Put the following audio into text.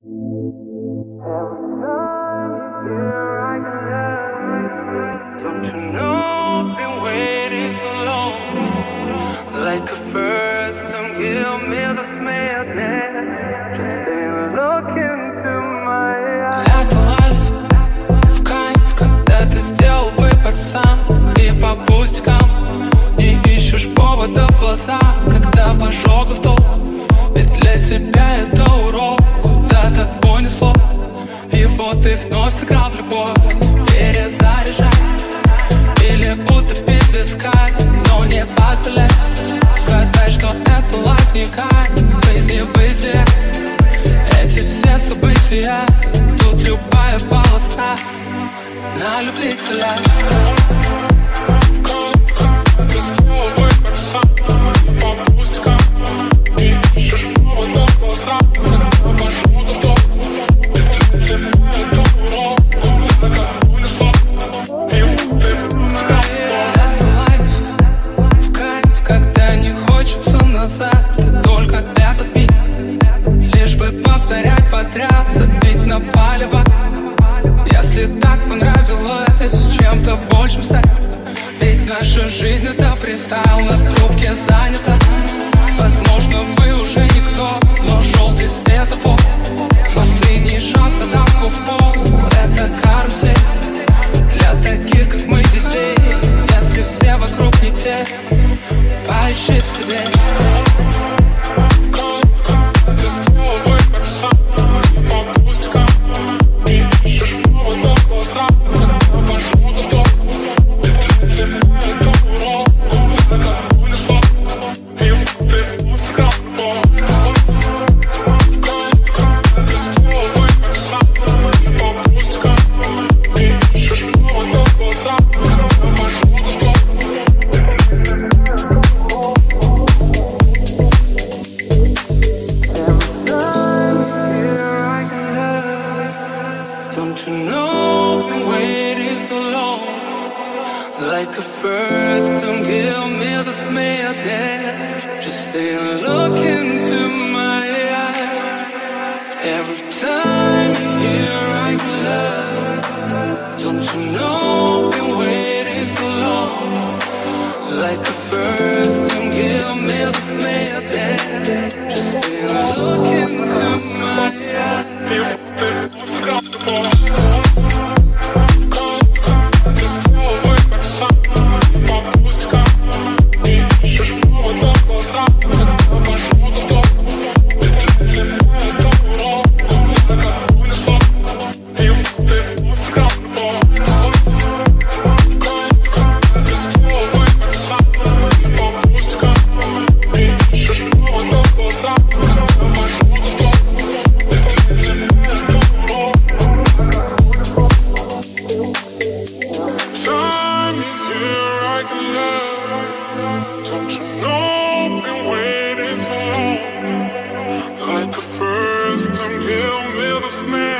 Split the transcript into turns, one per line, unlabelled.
Don't you know I've been waiting so long? Like a first time, give me the madness. Look into my eyes.
Это лайф, в кайф, когда ты сделал выбор сам. И по пустякам не ищешь повода в глазах, когда в ожогах долг. Ведь для тебя это урок, куда-то понесло. И вот ты вновь сыграл в любовь. Перезаряжай или утопить в висках, но не позволяй сказать, что это лайф не кайф. Жизнь не в бытие, эти все события. Тут любая полоса на любителя. Если так понравилось чем-то большим стать, ведь наша жизнь это фристайл, на трубке занята. Возможно, вы уже никто, но желтый светофор, последний шанс на дамку в пол. Это карусель для таких, как мы, детей. Если все вокруг не те, поищи в себе.
Don't you know I've been waiting so long? Like a first time, give me this madness. Just stay and look into my eyes. Every time you hear I can love. Don't you know I've been waiting so long? Like a first time, give me this madness. Just stay and look into my eyes.
Don't you know I've been waiting so long? Like a first time, give me this man.